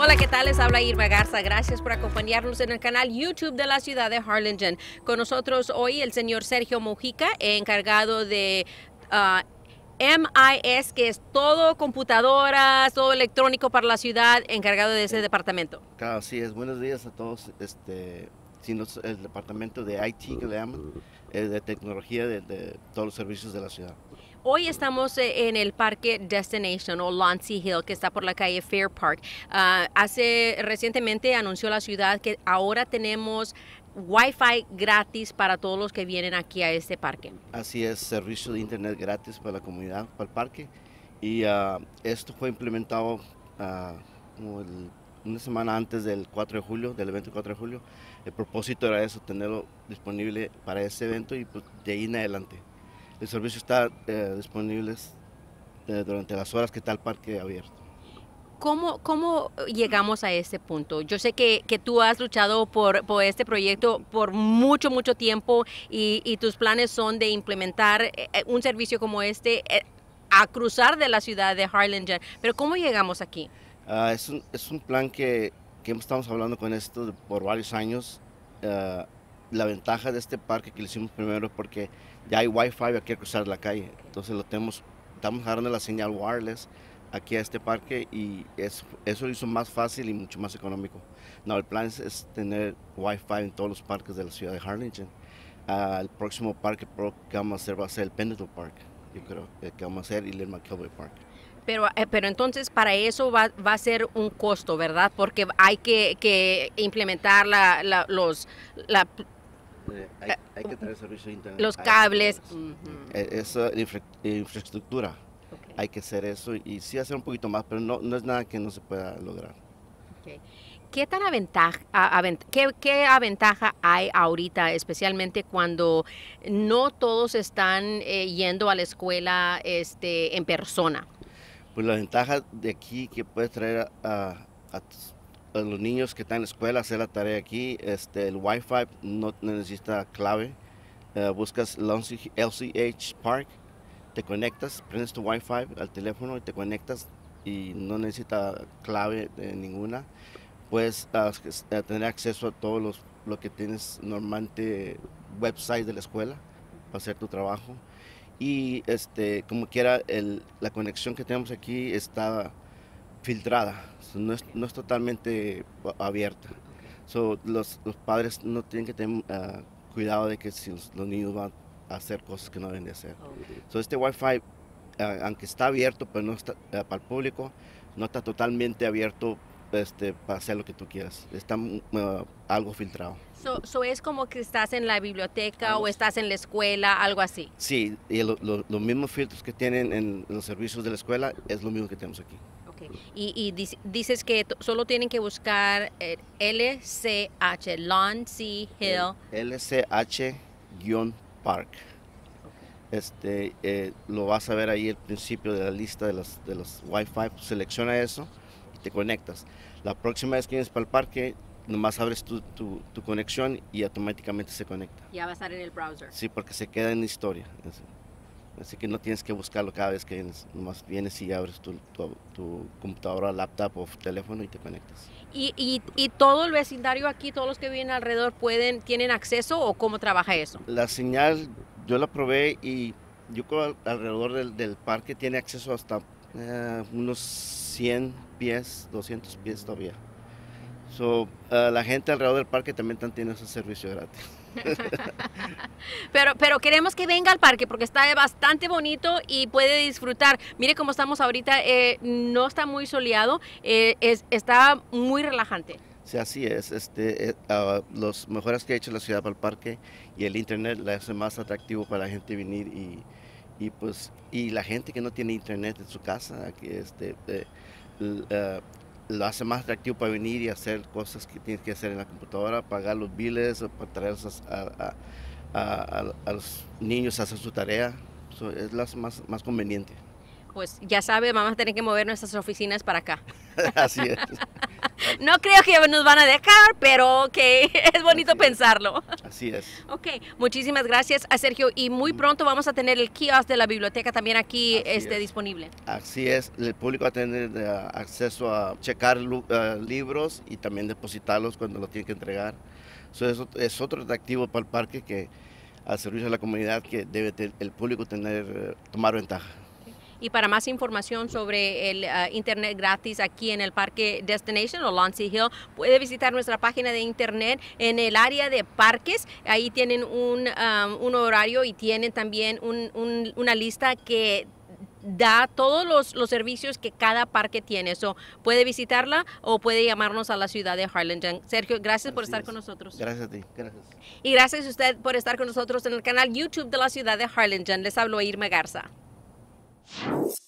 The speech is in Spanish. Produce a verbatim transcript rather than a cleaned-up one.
Hola, ¿qué tal? Les habla Irma Garza. Gracias por acompañarnos en el canal YouTube de la ciudad de Harlingen. Con nosotros hoy el señor Sergio Mojica, encargado de uh, M I S, que es todo computadoras, todo electrónico para la ciudad, encargado de ese departamento. Claro, sí es. Buenos días a todos. Este, sí, nos- el departamento de I T que le llaman, eh, de tecnología de, de todos los servicios de la ciudad. Hoy estamos eh, en el parque Destination o Lansing Hill, que está por la calle Fair Park. Ah, hace recientemente anunció la ciudad que ahora tenemos Wi-Fi gratis para todos los que vienen aquí a este parque. Así es, servicio de internet gratis para la comunidad, para el parque. Y ah, esto fue implementado ah, como el- una semana antes del cuatro de julio, del evento del cuatro de julio. El propósito era eso, tenerlo disponible para ese evento y pues, de ahí en adelante. El servicio está eh, disponible eh, durante las horas que está el parque abierto. ¿Cómo, cómo llegamos a este punto? Yo sé que, que tú has luchado por, por este proyecto por mucho, mucho tiempo y, y tus planes son de implementar eh, un servicio como este eh, a cruzar de la ciudad de Harlingen. Pero ¿cómo llegamos aquí? Ah, es un, es un plan que, que estamos hablando con esto de- por varios años. Ah, la ventaja de este parque que lo hicimos primero es porque ya hay wifi aquí a cruzar la calle. Entonces lo tenemos, estamos agarrando la señal wireless aquí a este parque y es, eso lo hizo más fácil y mucho más económico. No, el plan es, es tener wifi en todos los parques de la ciudad de Harlingen. Ah, el próximo parque pro- que vamos a hacer va a ser el Pendleton Park, yo creo, eh, que vamos a hacer, y el McKelvey Park. Pero, eh, pero entonces para eso va, va a ser un costo, ¿verdad? Porque hay que, que implementar la, la- los, la- Eh, hay, hay que traer servicio de internet los a estos cables. lugares. Ujú. Eh, Esa infra- infraestructura, Ok, hay que hacer eso y sí hacer un poquito más, pero no, no es nada que no se pueda lograr. ok. ¿Qué tan aventaja, a- avent- qué, qué aventaja hay ahorita, especialmente cuando no todos están eh, yendo a la escuela este, en persona? Pues la ventaja de aquí que puedes traer a, a tus- a los niños que están en la escuela a hacer la tarea aquí, este, el Wi-Fi no necesita clave. Eh, buscas Lansing- L C H Park, te conectas, prendes tu Wi-Fi al teléfono y te conectas y no necesita clave de ninguna. Puedes ah, es- eh, tener acceso a todos los lo que tienes normalmente website de la escuela para hacer tu trabajo y este como quiera el, la conexión que tenemos aquí está filtrada, so, no es, no es totalmente a- abierta. So, los, los padres no tienen que tener ah, cuidado de que si los, los niños van a hacer cosas que no deben de hacer. So, este Wi-Fi, ah, aunque está abierto, pero no está ah, para el público, no está totalmente abierto este, para hacer lo que tú quieras. Está mm, ah, algo filtrado. So, so es como que estás en la biblioteca Algo o así. estás en la escuela, algo así. Sí, y lo- lo- los mismos filtros que tienen en los servicios de la escuela es lo mismo que tenemos aquí. Okay. Y, y dic- dices que t- solo tienen que buscar eh, L C H, Lansing Hill. El L C H-Park. Este, eh, lo vas a ver ahí al principio de la lista de los, de los Wi-Fi. Selecciona eso y te conectas. La próxima vez que vienes para el parque, nomás abres tu, tu- tu conexión y automáticamente se conecta. Ya va a estar en el browser. Sí, porque se queda en la historia. Así, así que no tienes que buscarlo cada vez que vienes. Nomás vienes y abres tu, tu- tu computadora, laptop o teléfono y te conectas. Y, y, y todo el vecindario aquí, todos los que viven alrededor, pueden, tienen acceso o cómo trabaja eso. La señal yo la probé y yo creo al- alrededor del, del parque tiene acceso hasta eh, unos cien pies, doscientos pies todavía. So, eh, la gente alrededor del parque también están teniendo ese servicio gratis. Pero, pero queremos que venga al parque porque está bastante bonito y puede disfrutar. Mire cómo estamos ahorita, eh, no está muy soleado, eh, es, está muy relajante. Sí, así es. Este, eh, ah, los mejoras que ha hecho la ciudad para el parque y el internet la hace más atractivo para la gente venir y, y pues y la gente que no tiene internet en su casa, que este, eh, l- eh, lo hace más atractivo para venir y hacer cosas que tienes que hacer en la computadora, pagar los biles o para traerlos a, a- a- a- a los niños a hacer su tarea. So, es lo hace más, más conveniente. Pues ya sabe, vamos a tener que mover nuestras oficinas para acá. Así es. No creo que nos van a dejar, pero que es bonito Así es. pensarlo. Así es. Ok, muchísimas gracias a Sergio y muy pronto vamos a tener el kiosk de la biblioteca también aquí Así este, es. disponible. Así es, el público va a tener uh, acceso a checar lu- uh, libros y también depositarlos cuando lo tienen que entregar. So, eso es otro atractivo para el parque que al servicio de la comunidad que debe te- el público tener, uh, tomar ventaja. Y para más información sobre el uh, internet gratis aquí en el Parque Destination o Launcy Hill, puede visitar nuestra página de internet en el área de parques. Ahí tienen un, um, un horario y tienen también un, un, una lista que da todos los, los servicios que cada parque tiene. So, puede visitarla o puede llamarnos a la ciudad de Harlingen. Sergio, gracias por Así estar es. con nosotros. Gracias a ti. Gracias. Y gracias a usted por estar con nosotros en el canal YouTube de la ciudad de Harlingen. Les hablo Irma Garza.